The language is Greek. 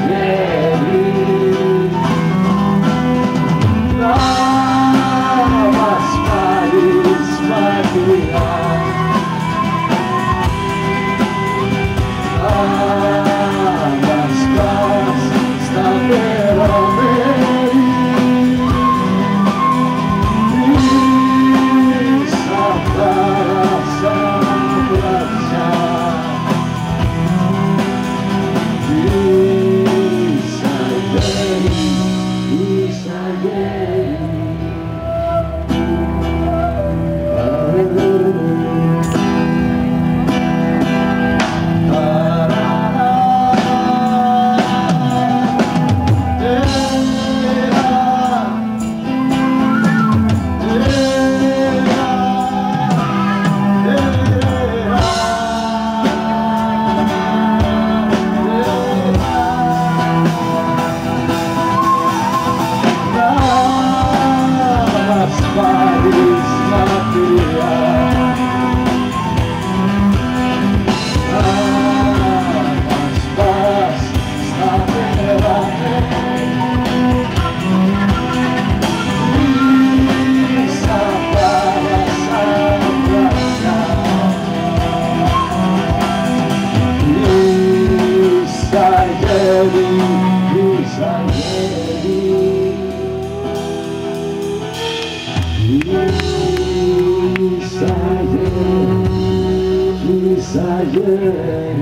να μας πάρεις μακριά, να μας πας στα πέρα μέρη, ίσα θάλασσα βραδιά, ίσα γέρι, ίσα γέρι. Πάρεις μακριά, να μας πας στα πέρα ίσα θάλασσα βραδιά, ίσα γέρι, ίσα γέρι. Ίσα γέρι, ίσα γέρι.